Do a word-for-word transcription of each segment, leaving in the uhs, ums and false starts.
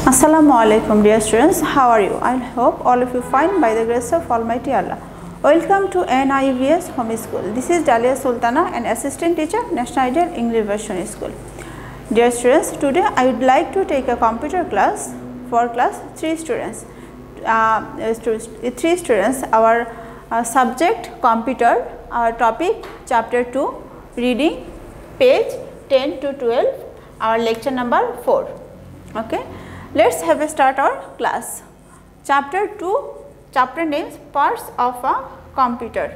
Assalamu alaikum dear students, how are you? I hope all of you fine by the grace of Almighty Allah. Welcome to N I V S Home School. This is Dalia Sultana, an assistant teacher, National Ideal English Version School. Dear students, today I would like to take a computer class for class three students. Uh, three students, our uh, subject computer, our topic chapter two, reading, page ten to twelve, our lecture number four. Okay. Let's have a start our class. Chapter two, chapter names parts of a computer.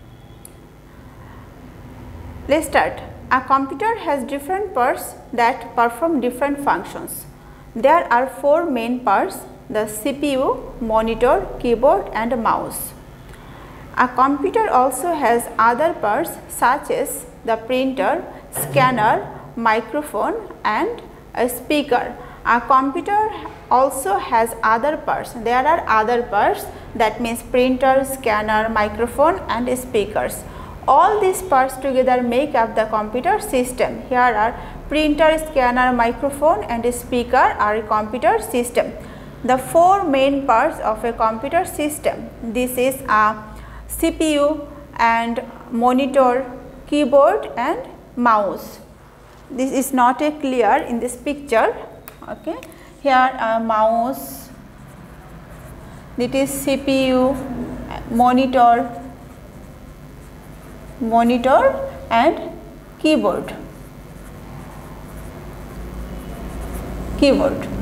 Let's start. A computer has different parts that perform different functions. There are four main parts: the C P U, monitor, keyboard and mouse. A computer also has other parts such as the printer, scanner, microphone and a speaker. A computer also has other parts. There are other parts, that means printer, scanner, microphone and speakers. All these parts together make up the computer system. Here are printer, scanner, microphone and speaker are a computer system. The four main parts of a computer system. This is a C P U and monitor, keyboard and mouse. This is not a clear in this picture. Okay, here a mouse, it is C P U, monitor, monitor and keyboard, keyboard.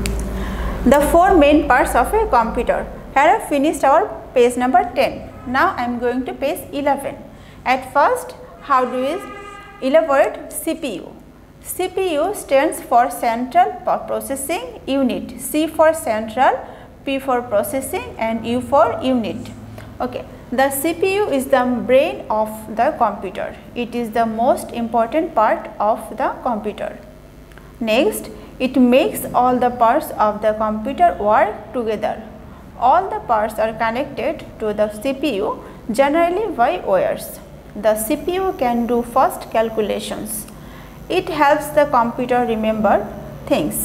The four main parts of a computer. Here I finished our page number ten. Now I am going to page eleven. At first, how do we elaborate C P U? C P U stands for Central Processing Unit. C for Central, P for Processing and U for Unit. Okay. The C P U is the brain of the computer. It is the most important part of the computer. Next, it makes all the parts of the computer work together. All the parts are connected to the C P U generally by wires. The C P U can do fast calculations. It helps the computer remember things.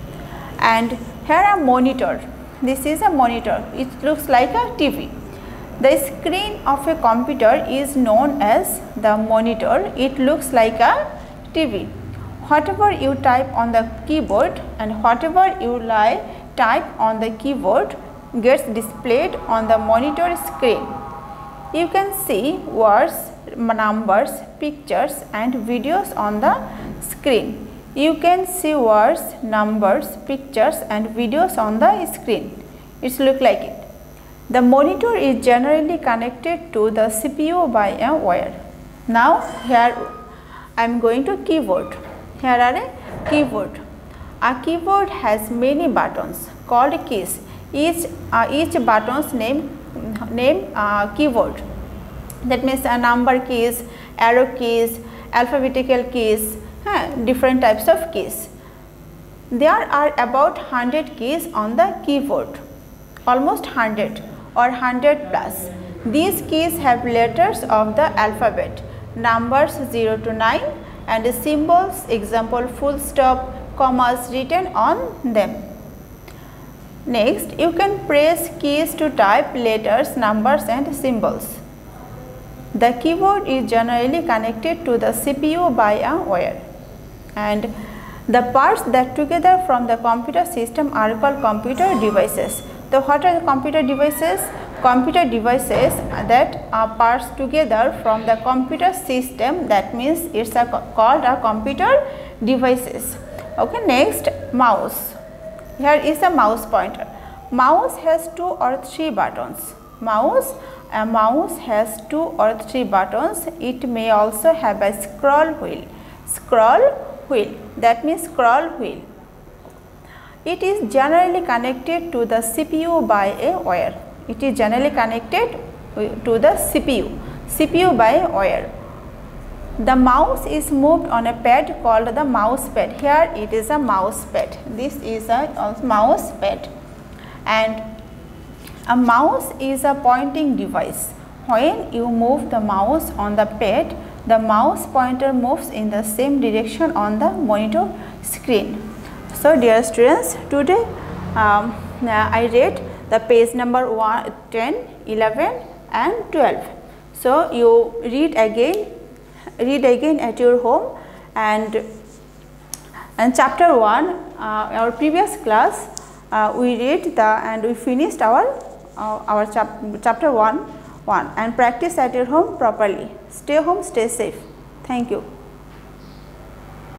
And here a monitor. This is a monitor. It looks like a T V. The screen of a computer is known as the monitor. It looks like a T V. Whatever you type on the keyboard and whatever you lie type on the keyboard gets displayed on the monitor screen. You can see words, numbers, pictures and videos on the screen. You can see words, numbers, pictures and videos on the screen. It's look like it. The monitor is generally connected to the C P U by a wire. Now here I am going to keyboard. Here are a keyboard. A keyboard has many buttons called keys. Each uh, each button's name name uh, keyboard. That means a number keys, arrow keys, alphabetical keys, huh, different types of keys. There are about one hundred keys on the keyboard, almost one hundred or one hundred plus. These keys have letters of the alphabet, numbers zero to nine and symbols, example full stop, commas written on them. Next, you can press keys to type letters, numbers and symbols. The keyboard is generally connected to the C P U by a wire, and the parts that together from the computer system are called computer devices. So what are the computer devices? Computer devices that are parts together from the computer system, that means it's a, called a computer devices. Okay, next, mouse. Here is a mouse pointer. Mouse has two or three buttons. Mouse A mouse has two or three buttons. It may also have a scroll wheel. Scroll wheel, that means scroll wheel. It is generally connected to the C P U by a wire. It is generally connected to the C P U. C P U by a wire. The mouse is moved on a pad called the mouse pad. Here it is a mouse pad. This is a mouse pad. And a mouse is a pointing device. When you move the mouse on the pad, the mouse pointer moves in the same direction on the monitor screen. So dear students, today um, I read the page number one, ten, eleven and twelve. So you read again, read again at your home, and and chapter one, uh, our previous class, uh, we read the and we finished our uh, our chap chapter one one and practice at your home properly. Stay home, stay safe. Thank you.